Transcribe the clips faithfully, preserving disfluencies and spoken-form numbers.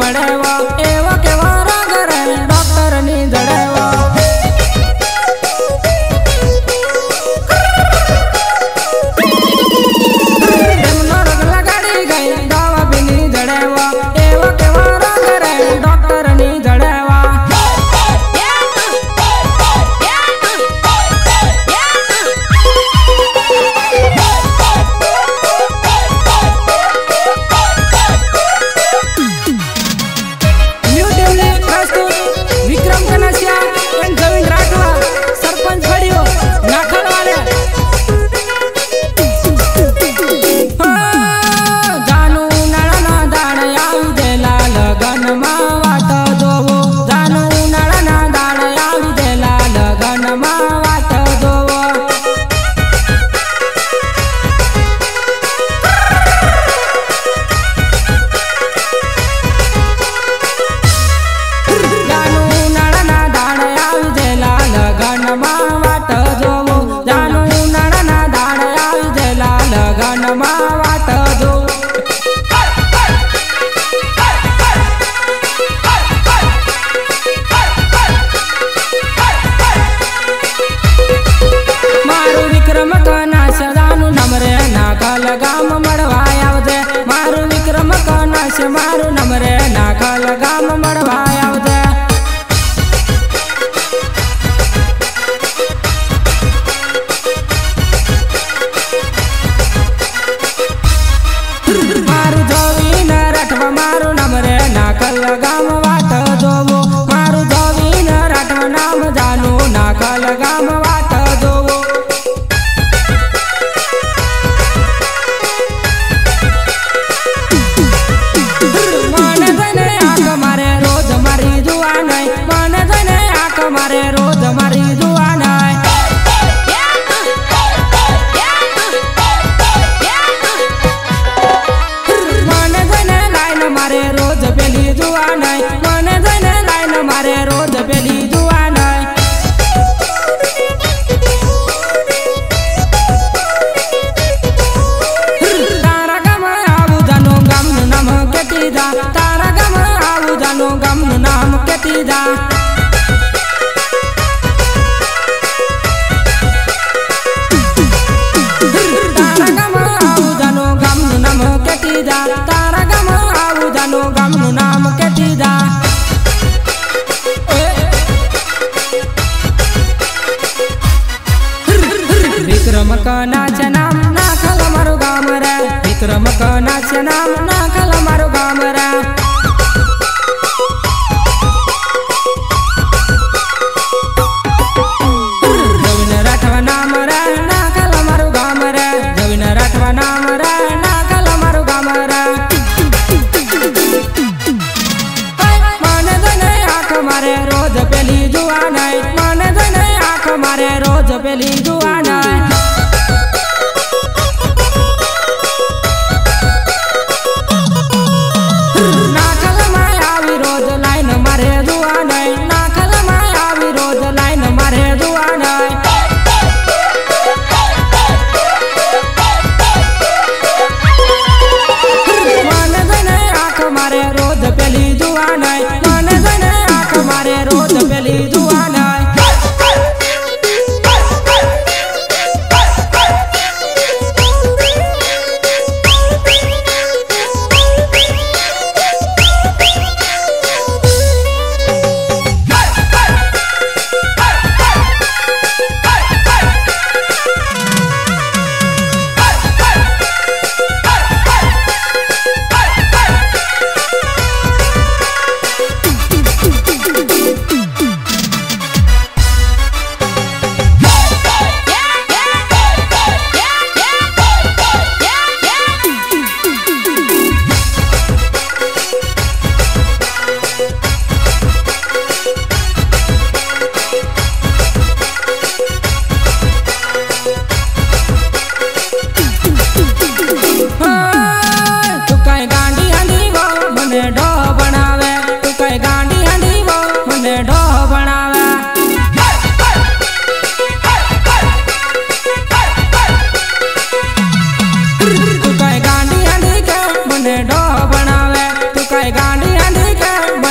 जड़ेवा एवा केवा राग रे डॉक्टर नी जड़ेवा डेमनो रोग लगाड़ी गई दवा भी नी जड़ेवा एवा केवा राग रे डॉक्टर नी जड़ेवा विक्रम कनसिया एंड गोविंद राठवा सरपंच खड़ियो नाखल वाले जानू नळना दाण आवी देला लगन मा वाट जोवो जानू नळना दाण आवी देला लगन मा वाट जोवो मारू विक्रम कनाश जानू नमरे नाखल गाम मड़वाय आवजे मारू विक्रम कनाश मारू नमरे नाखल गाम मड़वाय आवजे मारू जोवी न रटवा मारू नमरे नाखल गाम वाट जोवो मारू जोवी न रटवा नाम जानू नाखल गाम वाट जोवो मन जने आक मारे रोज मारी जुआ नहीं मन जने आक मारे रोज मारी जुआ नहीं मन जने लाइन मारे रोज पेली जुआ नहीं मन जने लाइन मारे रोज पेली जुआ नहीं तारा गम आऊ जानो गम नाम केती जा तारा गम आऊ जानो गम नाम केती जा तारा गम आऊ जानो गम नाम केती जा तारा गम आऊ जानो गम नाम केती जा।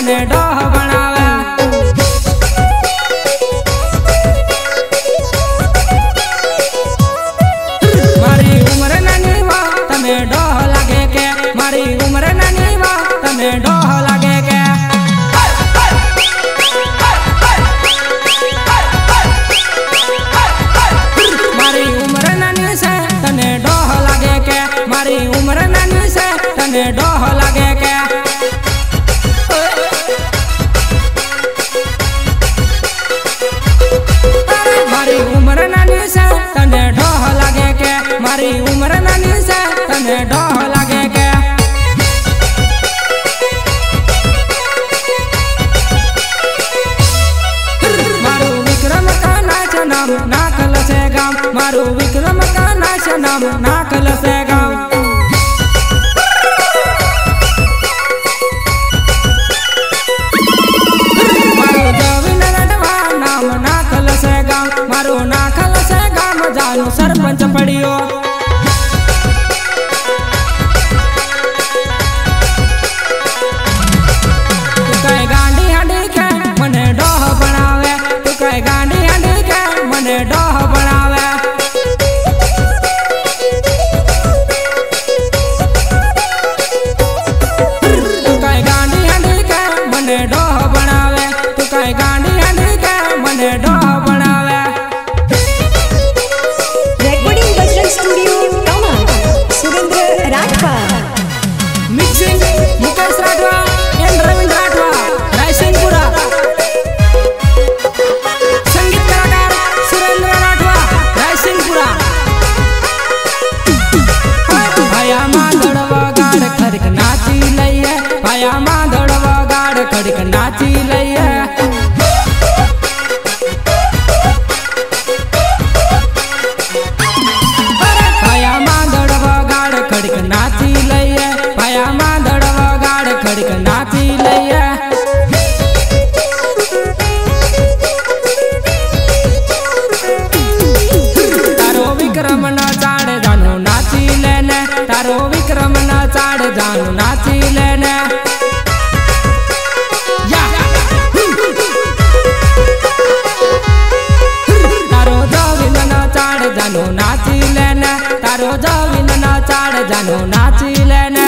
મને ડોહ બનાવે મારી ઉંમર નાની વા તમે ડોહ લાગે કે મારી ઉંમર નાની વા તમે ડોહ લાગે કે મારી ઉંમર નાની છે તને ડોહ લાગે કે મારી ઉંમર નાની છે તને ડોહ લાગે કે મારી ઉંમર નાની છે તને ડોહ લાગે કે મારી ઉંમર નાની છે તને ડોહ લાગે કે મારું વિક્રમ કાના છે નામ નાખલ છે ગામ મારું વિક્રમ કાના છે નામ નાખલ છે ગામ મારું જવીન રડવા નામ નાખલ છે ગામ મારું નાખલ છે ગામ જાનું સરપંચ પડ્યો તું કઈ ગાંડી હાંડી કે મને ડોહ બનાવે તું કઈ ગાંડી હાંડી કે મને ડોહ બનાવે તું કઈ ગાંડી હાંડી કે મને ડોહ બનાવે તું કઈ ગાંડી હાંડી કે મને ડોહ બનાવે Recording Bajrang Studio, Tama, Surendra Rathwa. Mixing Mukesh Rathwa and Ravindra Rathwa, Raisingpura. संगीत कलाकार सुरेंद्र राठवा, रायसिंगपुरा. भाया माधड़ वगाड़ खड़क नाची लइए भाया माधड़ वगाड़ खड़क नाची लइए भाया माधड़ वगाड़ खड़क नाची लइए भाया माधड़ वगाड़ खड़क नाची लइए तारो विक्रम न चाड़ जानो नाची लेने तारो विक्रम न चाड़ जानो नाची लेने या तारो जवीन न चाड़ जानो नाची लेने तारो जवीन न चाड़ जानो नाची लेने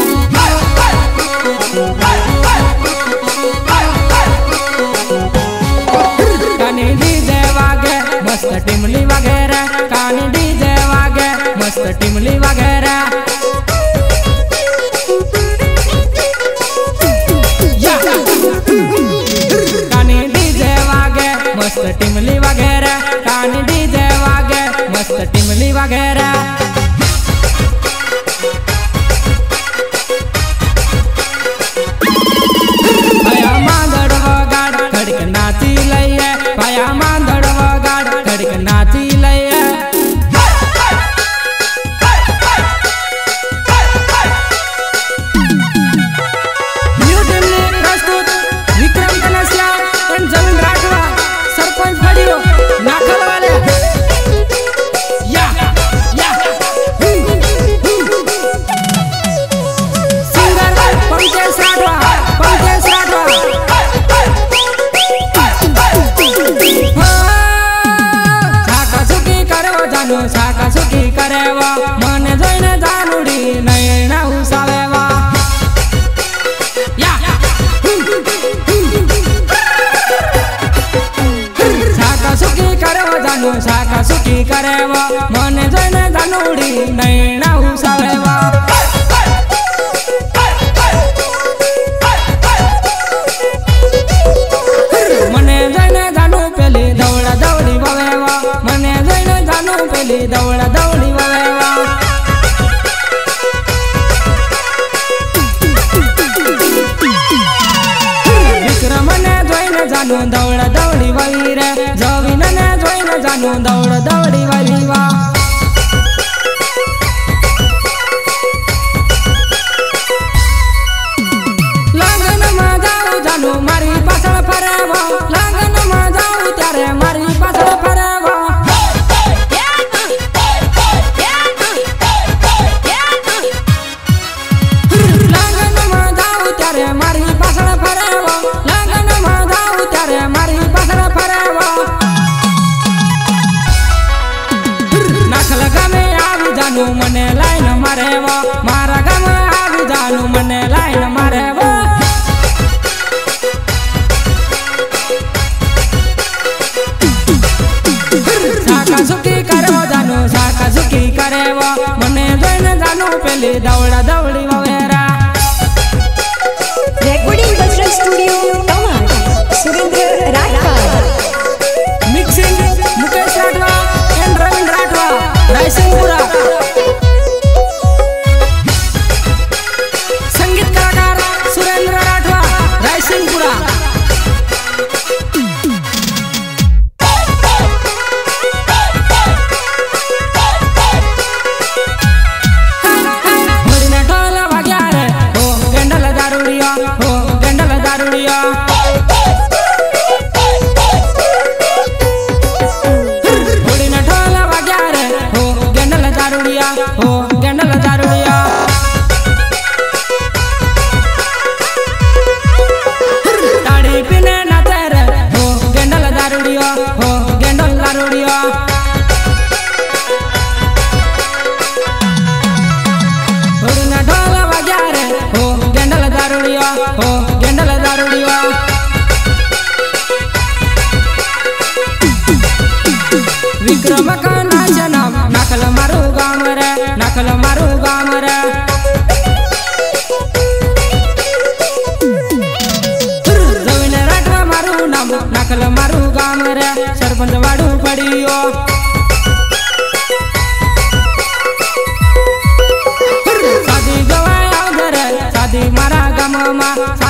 कानी डीजे वागे मस्त टिमली वगैरह कानी डीजे वागे मस्त टिमली वगैरह या कानी डीजे वागे मस्त टिमली वगैरह कानी डीजे वागे मस्त टिमली वगैरह भाया मांदड़ वगाड़ खड़क नाची लइए भाया मांदड़ वगाड़ खड़क नाची लइए न्यू दिल्ली प्रस्तुत विक्रम कनसिया एंड जवीन राठवा सरपंच पड़ियो नाखल वाले या या सिंगर पंकज राठवा पंकज राठवा साका सुखी करवा जानो साका सुखी करेवा मन जोઈને જાનુડી નૈણા ઉસાવેવા या साका सुखी करवा जानो साका सुखी करेवा मन जोઈને જાનુડી નૈણા ઉસાવેવા મને જોઈને જાનું પેલી દવડા દવડી વવેવા મને જોઈને જાનું પેલી દવડા દવડી વવેવા વિક્રમ ને જોઈને જાનું દવડા દવડી વવી રે જવીન ને જોઈને જાનું દવડા દવડી વવીવા લગન માં જાઉં જાનું મારી પાછળ ફરેવા લગન માં જાઉં ત્યારે મારી પાછળ ફરેવા લગન માં જાઉં ત્યારે મારી પાછળ ફરેવા चली दौड़ा दौड़ी वगैरह। रेकॉर्डिंग बजरंग स्टूडियो कमाल सुरेंद्र राठवा। Mixing Mukesh Rathwa and Ravindra Rathwa Raisingpura. संगीत कलाकार सुरेंद्र राठवा रायसिंगपुरा। विक्रम का नाम नखल मारू गाम रे नखल मारू गाम रे। रविंद्र राठवा मारू नाम नखल मारू गाम रे सरपंच वाड़ू पड़ियो। शादी गवाया उधर शादी मारा गाम मा।